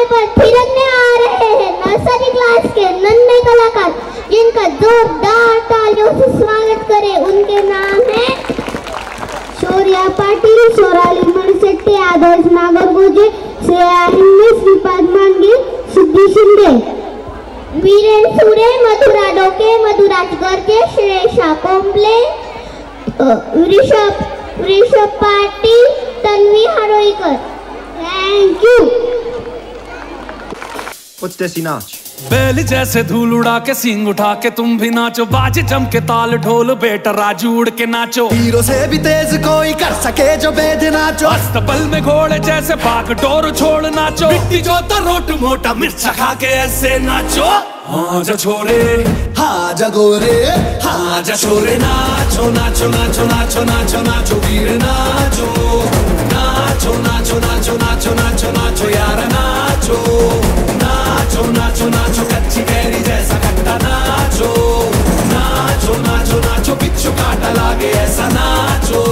पर थिरकने आ रहे हैं नर्सरी क्लास के नन्हे कलाकार, जिनका जोरदार तालियों से स्वागत करें। उनके नाम है शौर्या पाटील, सोराली मणिशेट्टी, आदर्श नागरगोजे, श्रेया हिंदे, श्रीपाद मांगे, सिद्धि Shinde, Viren Sure, Madhura Doke, Madhuraj Garje, Shresha Kombale, Rishabh Patil, Tanvi Haroikar. Thank you. What's Desi नाच? बैल जैसे धूल उड़ा के सींग उठा के तुम भी नाचो, बाजे जम के ताल ढोल बेटा राजू उड़ के नाचो। हीरो से भी तेज कोई कर सके जो बेद नाचो, अस्तबल में घोड़े जैसे भाग डोर छोड़ नाचो। मिट्टी जो रोट मोटा मिर्च खा के ऐसे नाचो। हाँ जा छोरे, हाँ जा गोरे, हाँ जा छोरे, नाचो नाचो नाचो नाचो नाचो नाचो वीर नाचो, नाचो नाचो नाचो नाचो नाचो नाचो यार नाचो, नाचो नाचो नाचो कच्ची कैरी जैसा खट्टा नाचो, नाचो नाचो नाचो बिच्छू काटा लागे ऐसा नाचो।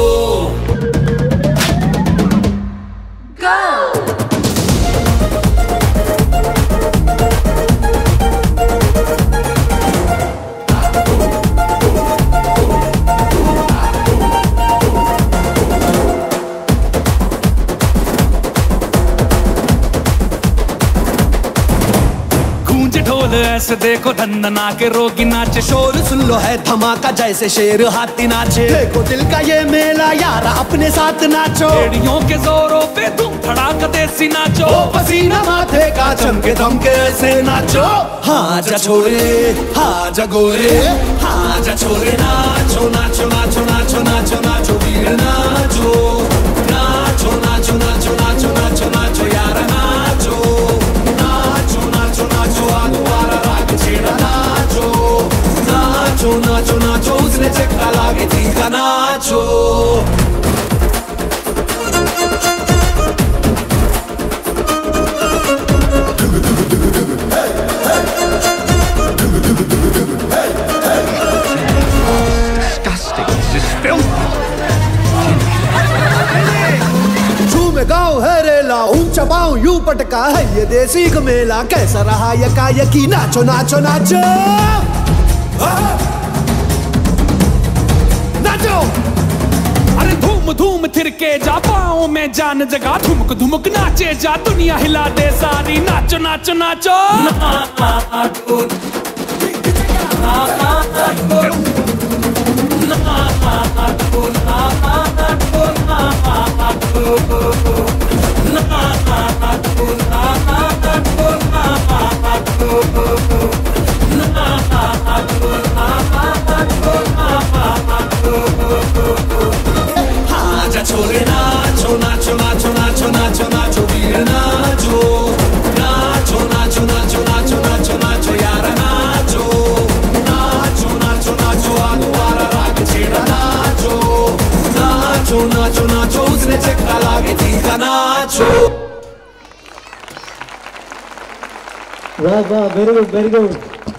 ढोल ऐसे देखो धंधना के रोगी नाचे, शोर सुन लो है धमाका जैसे शेर हाथी नाचे। देखो दिल का ये मेला यारा अपने साथ नाचो, एड़ियों के जोरों पे तुम धड़ाका देसी नाचो। ओ पसीना माथे का चमके धमके ऐसे नाचो। हाँ जा छोरे, हाँ जा गोरे, हाँ जा छोरे, नाचो नाचो नाचो नाचो नाचो नाचो वीर नाचो, नाचो नाचो नाचो नाचो नाचो नाचो यार नाचो, नाचो नाचो नाचो आगुवारा राग छेड़ा नाचो, नाचो नाचो नाचो उसने चक्का लागे थी का नाचो। गाँव है रेला, ऊंचा पाँव यूं पटका है ये देसी मेला। कैसा रहा यकी नाचो नाचो नाचो नाचो। अरे धूम धूम थिरके जा, पाँव में जान जगा, धुमक धुमक नाचे जा, दुनिया हिला दे सारी। नाचो नाचो नाचो, हाँ जा छोरे, नाचो नाचो नाचो नाचो नाचो नाचो वीर नाचो, नाचो नाचो नाचो नाचो नाचो नाचो यार नाचो, नाचो नाचो नाचो आगुवारा राग छेड़ा नाचो, नाचो नाचो नाचो उसने चक्का लागे थी का नाचो। वाह वाह, वेरी गुड वेरी गुड।